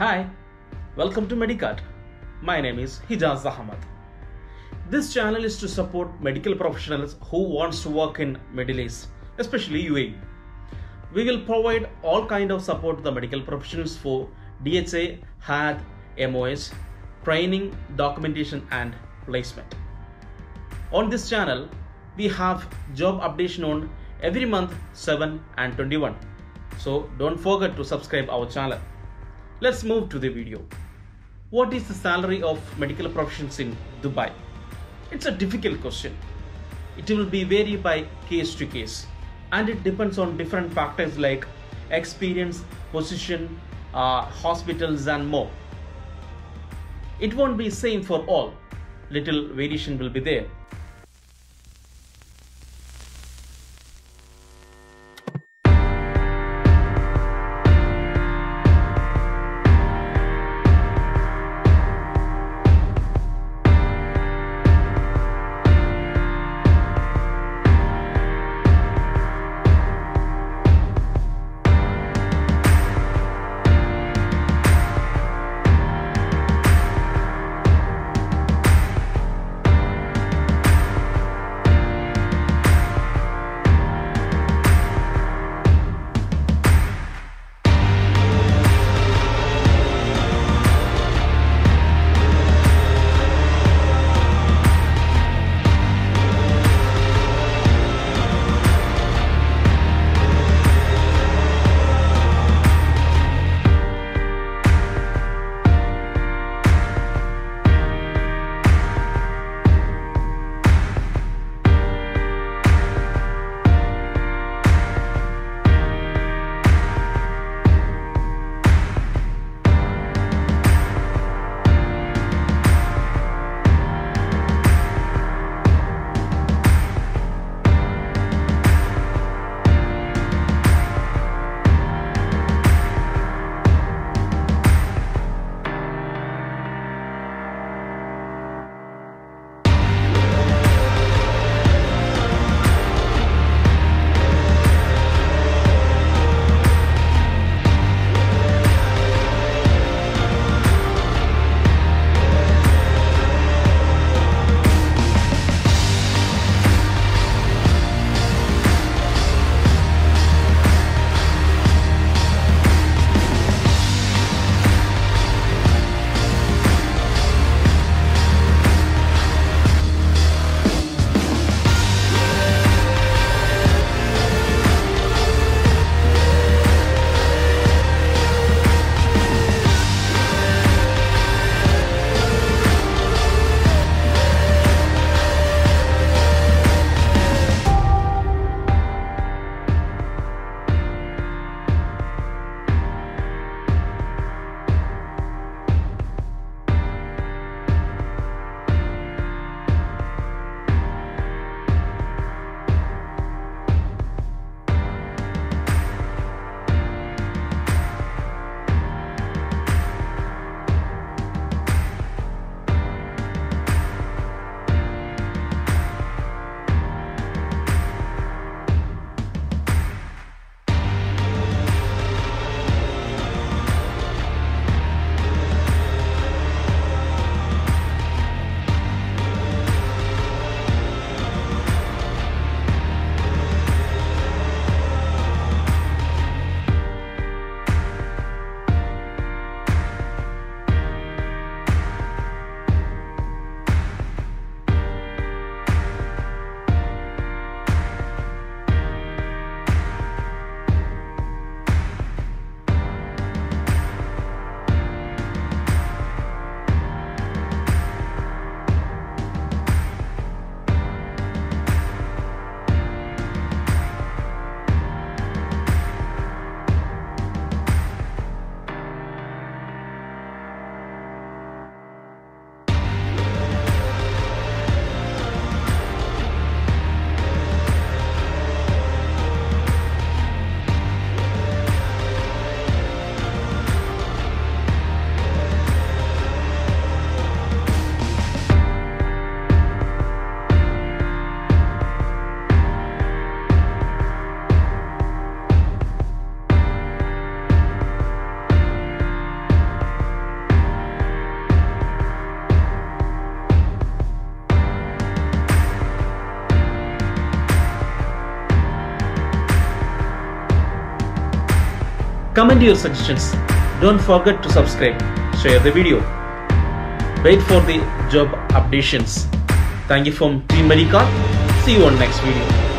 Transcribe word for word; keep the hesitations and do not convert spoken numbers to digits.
Hi, welcome to Medicart. My name is Hijaz Ahmad. This channel is to support medical professionals who wants to work in Middle East, especially U A E. We will provide all kind of support to the medical professionals for D H A, H A D, M O S, training, documentation and placement. On this channel, we have job updation on every month seven and twenty-one. So don't forget to subscribe our channel. Let's move to the video. What is the salary of medical professions in Dubai? It's a difficult question. It will be vary by case to case and it depends on different factors like experience, position, uh, hospitals and more. It won't be same for all. Little variation will be there. Comment your suggestions. Don't forget to subscribe. Share the video. Wait for the job updates. Thank you from Team Medicart. See you on next video.